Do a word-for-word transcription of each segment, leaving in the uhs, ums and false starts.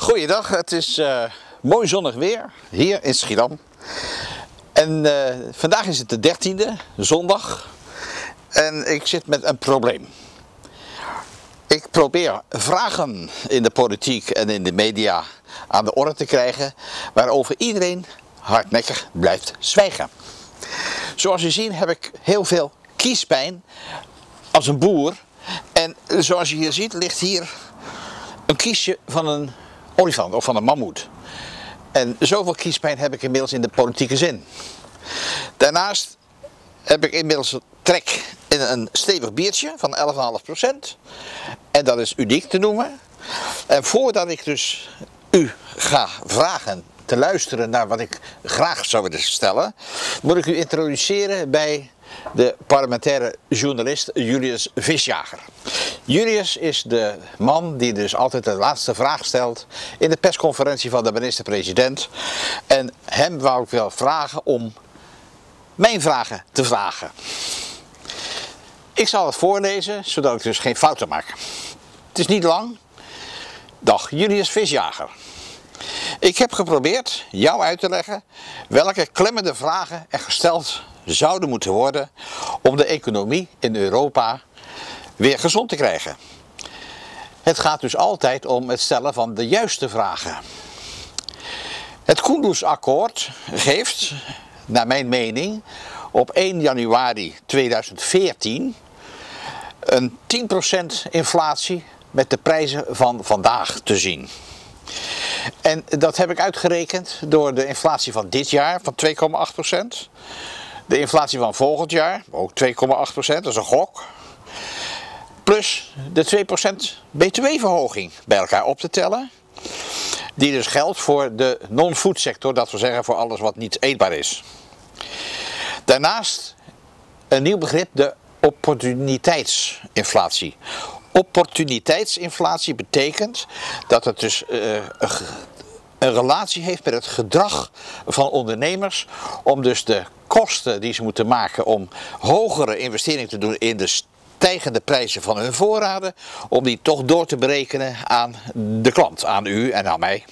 Goeiedag, het is uh, mooi zonnig weer hier in Schiedam. En uh, vandaag is het de dertiende, zondag. En ik zit met een probleem. Ik probeer vragen in de politiek en in de media aan de orde te krijgen waarover iedereen hardnekkig blijft zwijgen. Zoals u ziet heb ik heel veel kiespijn als een boer. En zoals je hier ziet ligt hier een kiesje van een olifant of van een mammoet. En zoveel kiespijn heb ik inmiddels in de politieke zin. Daarnaast heb ik inmiddels trek in een stevig biertje van elf komma vijf procent. En dat is uniek te noemen. En voordat ik dus u ga vragen te luisteren naar wat ik graag zou willen stellen, moet ik u introduceren bij de parlementaire journalist Julius Visjager. Julius is de man die dus altijd de laatste vraag stelt in de persconferentie van de minister-president. En hem wou ik wel vragen om mijn vragen te vragen. Ik zal het voorlezen, zodat ik dus geen fouten maak. Het is niet lang. Dag Julius Visjager. Ik heb geprobeerd jou uit te leggen welke klemmende vragen er gesteld zouden moeten worden om de economie in Europa weer gezond te krijgen. Het gaat dus altijd om het stellen van de juiste vragen. Het Kunduz-akkoord geeft, naar mijn mening, op één januari tweeduizend veertien een tien procent inflatie met de prijzen van vandaag te zien. En dat heb ik uitgerekend door de inflatie van dit jaar van twee komma acht procent. De inflatie van volgend jaar, ook twee komma acht procent, dat is een gok. Plus de twee procent B T W-verhoging bij elkaar op te tellen. Die dus geldt voor de non-food sector, dat wil zeggen voor alles wat niet eetbaar is. Daarnaast een nieuw begrip, de opportuniteitsinflatie. Opportuniteitsinflatie betekent dat het dus uh, een relatie heeft met het gedrag van ondernemers om dus de kosten die ze moeten maken om hogere investeringen te doen in de stijgende prijzen van hun voorraden, om die toch door te berekenen aan de klant, aan u en aan mij.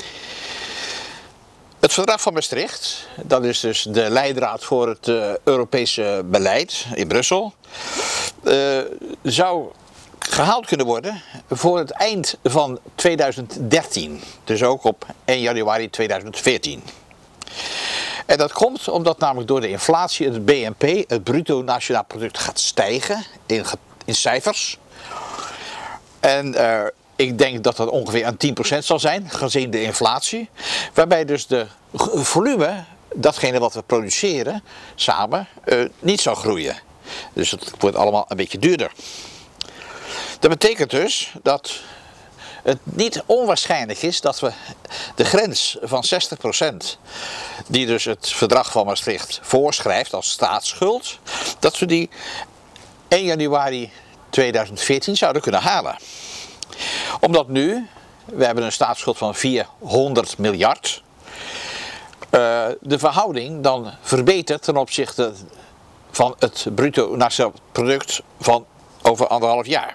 Het verdrag van Maastricht, dat is dus de leidraad voor het uh, Europese beleid in Brussel, uh, zou gehaald kunnen worden voor het eind van tweeduizend dertien. Dus ook op één januari tweeduizend veertien. En dat komt omdat namelijk door de inflatie het B N P, het bruto nationaal product, gaat stijgen in, in cijfers. En uh, ik denk dat dat ongeveer aan tien procent zal zijn, gezien de inflatie. Waarbij dus de volume, datgene wat we produceren, samen uh, niet zal groeien. Dus het wordt allemaal een beetje duurder. Dat betekent dus dat het niet onwaarschijnlijk is dat we de grens van zestig procent, die dus het verdrag van Maastricht voorschrijft als staatsschuld, dat we die één januari tweeduizend veertien zouden kunnen halen. Omdat nu, we hebben een staatsschuld van vierhonderd miljard, uh, de verhouding dan verbetert ten opzichte van het bruto nationaal product van over anderhalf jaar.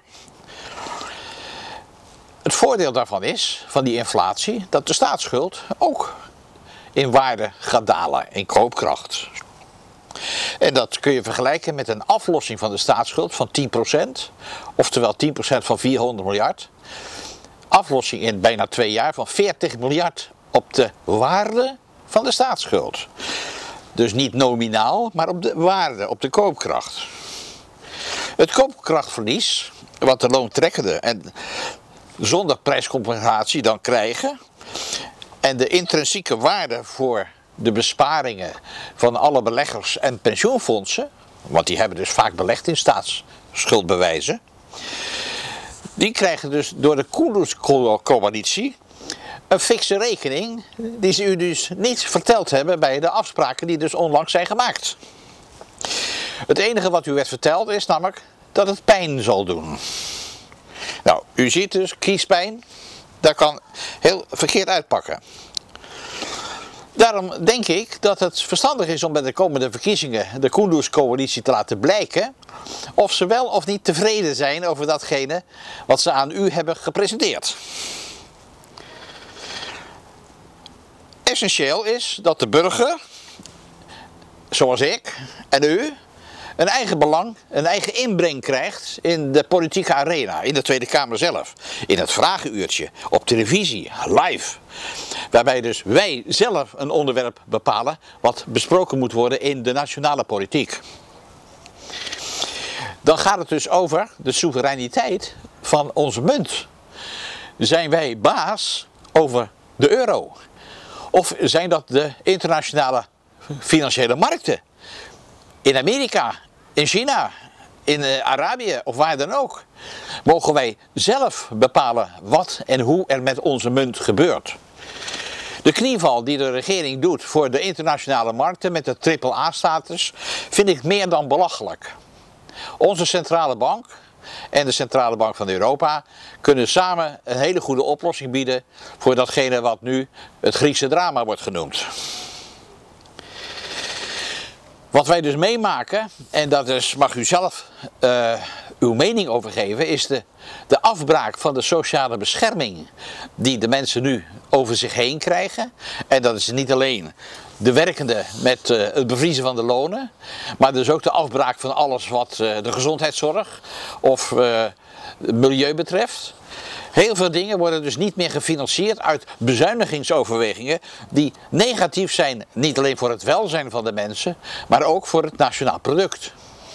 Het voordeel daarvan is, van die inflatie, dat de staatsschuld ook in waarde gaat dalen, in koopkracht. En dat kun je vergelijken met een aflossing van de staatsschuld van tien procent, oftewel tien procent van vierhonderd miljard. Aflossing in bijna twee jaar van veertig miljard op de waarde van de staatsschuld. Dus niet nominaal, maar op de waarde, op de koopkracht. Het koopkrachtverlies, wat de loontrekkenden en zonder prijscompensatie dan krijgen, en de intrinsieke waarde voor de besparingen van alle beleggers en pensioenfondsen, want die hebben dus vaak belegd in staatsschuldbewijzen, die krijgen dus door de Kunduz-coalitie een fikse rekening die ze u dus niet verteld hebben bij de afspraken die dus onlangs zijn gemaakt. Het enige wat u werd verteld is namelijk dat het pijn zal doen. Nou, u ziet dus, kiespijn, dat kan heel verkeerd uitpakken. Daarom denk ik dat het verstandig is om bij de komende verkiezingen de Kunduz-coalitie te laten blijken of ze wel of niet tevreden zijn over datgene wat ze aan u hebben gepresenteerd. Essentieel is dat de burger, zoals ik en u, een eigen belang, een eigen inbreng krijgt in de politieke arena, in de Tweede Kamer zelf. In het vragenuurtje, op televisie, live. Waarbij dus wij zelf een onderwerp bepalen wat besproken moet worden in de nationale politiek. Dan gaat het dus over de soevereiniteit van onze munt. Zijn wij baas over de euro? Of zijn dat de internationale financiële markten? In Amerika, in China, in Arabië of waar dan ook. Mogen wij zelf bepalen wat en hoe er met onze munt gebeurt. De knieval die de regering doet voor de internationale markten met de triple A-status vind ik meer dan belachelijk. Onze centrale bank en de Centrale Bank van Europa kunnen samen een hele goede oplossing bieden voor datgene wat nu het Griekse drama wordt genoemd. Wat wij dus meemaken, en dat is, mag u zelf uh, uw mening over geven, is de, de afbraak van de sociale bescherming die de mensen nu over zich heen krijgen. En dat is niet alleen de werkenden met uh, het bevriezen van de lonen, maar dus ook de afbraak van alles wat uh, de gezondheidszorg of uh, milieu betreft. Heel veel dingen worden dus niet meer gefinancierd uit bezuinigingsoverwegingen die negatief zijn, niet alleen voor het welzijn van de mensen, maar ook voor het nationaal product.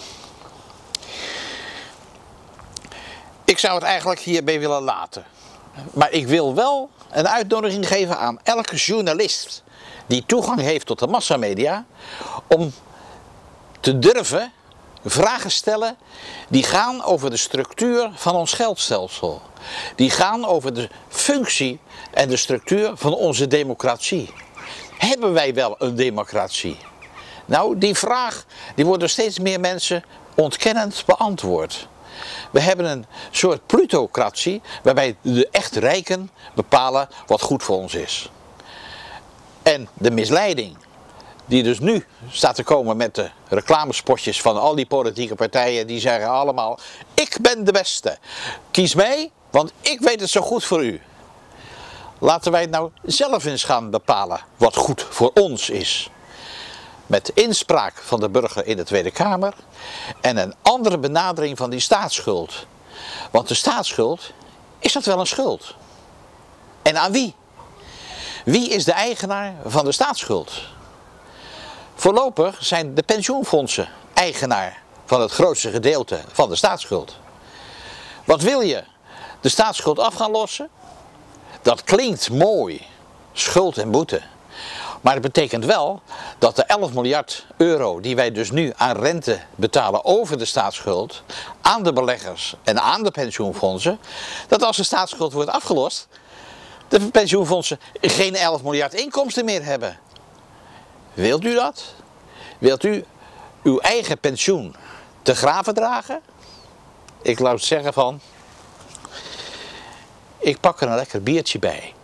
Ik zou het eigenlijk hierbij willen laten. Maar ik wil wel een uitnodiging geven aan elke journalist die toegang heeft tot de massamedia om te durven vragen stellen die gaan over de structuur van ons geldstelsel. Die gaan over de functie en de structuur van onze democratie. Hebben wij wel een democratie? Nou, die vraag die wordt door steeds meer mensen ontkennend beantwoord. We hebben een soort plutocratie waarbij de echt rijken bepalen wat goed voor ons is. En de misleiding die dus nu staat te komen met de reclamespotjes van al die politieke partijen, die zeggen allemaal: ik ben de beste, kies mij, want ik weet het zo goed voor u. Laten wij het nou zelf eens gaan bepalen wat goed voor ons is. Met inspraak van de burger in de Tweede Kamer en een andere benadering van die staatsschuld. Want de staatsschuld, is dat wel een schuld? En aan wie? Wie is de eigenaar van de staatsschuld? Voorlopig zijn de pensioenfondsen eigenaar van het grootste gedeelte van de staatsschuld. Wat wil je? De staatsschuld af gaan lossen? Dat klinkt mooi, schuld en boete. Maar het betekent wel dat de elf miljard euro die wij dus nu aan rente betalen over de staatsschuld, aan de beleggers en aan de pensioenfondsen, dat als de staatsschuld wordt afgelost, de pensioenfondsen geen elf miljard inkomsten meer hebben. Wilt u dat? Wilt u uw eigen pensioen te graven dragen? Ik laat zeggen van, ik pak er een lekker biertje bij.